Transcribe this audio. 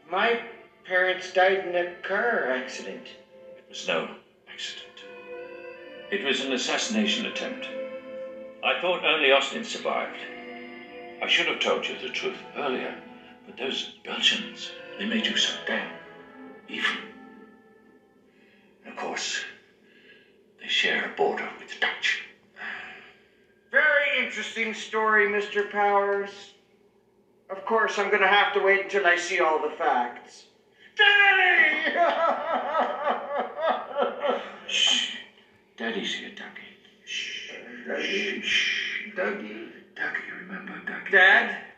My parents died in a car accident. It was no accident. It was an assassination attempt. I thought only Austin survived. I should have told you the truth earlier, but those Belgians, they made you so damn evil. And of course, they share a border with the Dutch. Very interesting story, Mr. Powers. Of course, I'm going to have to wait until I see all the facts. Daddy! Shh. Daddy's here, Dougie. Shh. Dougie. Shh. Dougie. Dougie, remember Dougie? Dad?